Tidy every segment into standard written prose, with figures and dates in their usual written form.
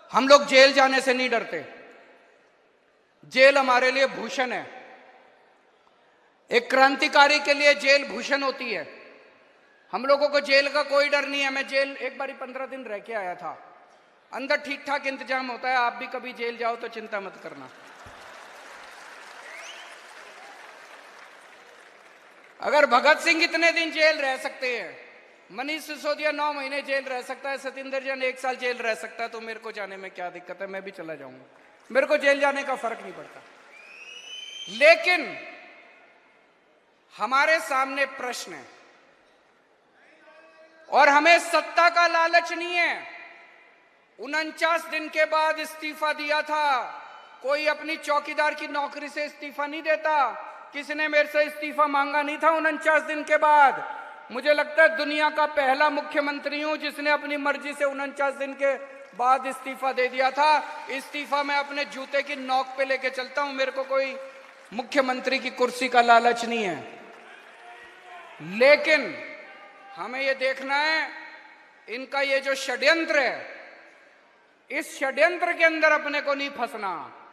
हम लोग जेल जाने से नहीं डरते। जेल हमारे लिए भूषण है। एक क्रांतिकारी के लिए जेल भूषण होती है। हम लोगों को जेल का कोई डर नहीं है। मैं जेल एक बारी 15 दिन रह के आया था। अंदर ठीक ठाक इंतजाम होता है। आप भी कभी जेल जाओ तो चिंता मत करना। अगर भगत सिंह इतने दिन जेल रह सकते हैं, मनीष सिसोदिया 9 महीने जेल रह सकता है, सतिंदर जैन 1 साल जेल रह सकता है, तो मेरे को जाने में क्या दिक्कत है? मैं भी चला जाऊंगा। मेरे को जेल जाने का फर्क नहीं पड़ता। लेकिन हमारे सामने प्रश्न है और हमें सत्ता का लालच नहीं है। 49 दिन के बाद इस्तीफा दिया था। कोई अपनी चौकीदार की नौकरी से इस्तीफा नहीं देता। किसी ने मेरे से इस्तीफा मांगा नहीं था 49 दिन के बाद। मुझे लगता है दुनिया का पहला मुख्यमंत्री हूं जिसने अपनी मर्जी से 49 दिन के बाद इस्तीफा दे दिया था। इस्तीफा मैं अपने जूते की नोक पे लेके चलता हूं। मेरे को कोई मुख्यमंत्री की कुर्सी का लालच नहीं है। लेकिन हमें यह देखना है इनका ये जो षड्यंत्र है, इस षड्यंत्र के अंदर अपने को नहीं फंसना।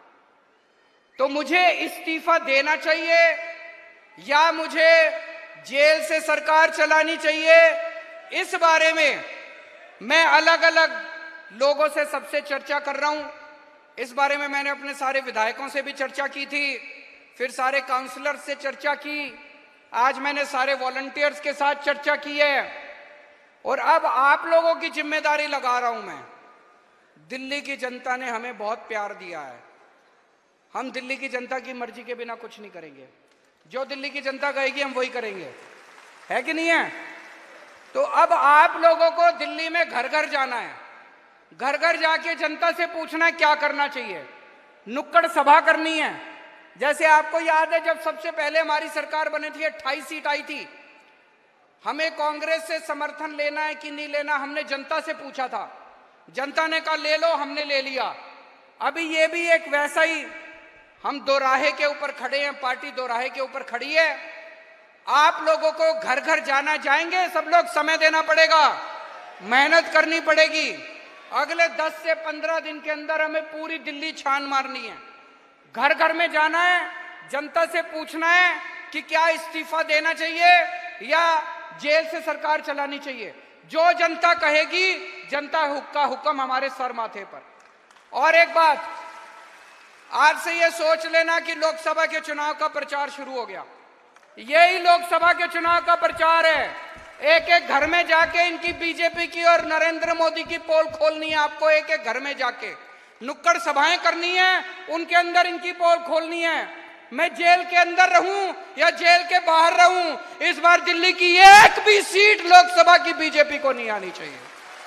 तो मुझे इस्तीफा देना चाहिए या मुझे जेल से सरकार चलानी चाहिए? इस बारे में मैं अलग अलग लोगों से सबसे चर्चा कर रहा हूं। इस बारे में मैंने अपने सारे विधायकों से भी चर्चा की थी, फिर सारे काउंसलर से चर्चा की, आज मैंने सारे वॉलंटियर्स के साथ चर्चा की है और अब आप लोगों की जिम्मेदारी लगा रहा हूं मैं। दिल्ली की जनता ने हमें बहुत प्यार दिया है। हम दिल्ली की जनता की मर्जी के बिना कुछ नहीं करेंगे। जो दिल्ली की जनता कहेगी हम वही करेंगे, है कि नहीं है? तो अब आप लोगों को दिल्ली में घर घर जाना है। घर घर जाके जनता से पूछना है क्या करना चाहिए। नुक्कड़ सभा करनी है। जैसे आपको याद है जब सबसे पहले हमारी सरकार बनी थी 28 सीट आई थी। हमें कांग्रेस से समर्थन लेना है कि नहीं लेना, हमने जनता से पूछा था। जनता ने कहा ले लो, हमने ले लिया। अभी ये भी एक वैसा ही, हम दोराहे के ऊपर खड़े हैं, पार्टी दोराहे के ऊपर खड़ी है। आप लोगों को घर घर जाना, जाएंगे सब लोग, समय देना पड़ेगा, मेहनत करनी पड़ेगी। अगले 10 से 15 दिन के अंदर हमें पूरी दिल्ली छान मारनी है। घर घर में जाना है, जनता से पूछना है कि क्या इस्तीफा देना चाहिए या जेल से सरकार चलानी चाहिए। जो जनता कहेगी, जनता का हुक्म हमारे सर माथे पर। और एक बात, आज से ये सोच लेना कि लोकसभा के चुनाव का प्रचार शुरू हो गया। यही लोकसभा के चुनाव का प्रचार है। एक एक घर में जाके इनकी बीजेपी की और नरेंद्र मोदी की पोल खोलनी है। आपको एक एक घर में जाके नुक्कड़ सभाएं करनी है, उनके अंदर इनकी पोल खोलनी है। मैं जेल के अंदर रहूं या जेल के बाहर रहूं, इस बार दिल्ली की एक भी सीट लोकसभा की बीजेपी को नहीं आनी चाहिए।